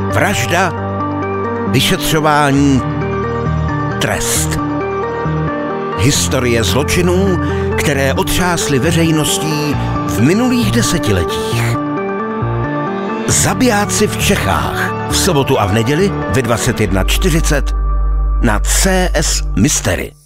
Vražda, vyšetřování, trest. Historie zločinů, které otřásly veřejností v minulých desetiletích. Zabijáci v Čechách v sobotu a v neděli ve 21:40 na CS Mystery.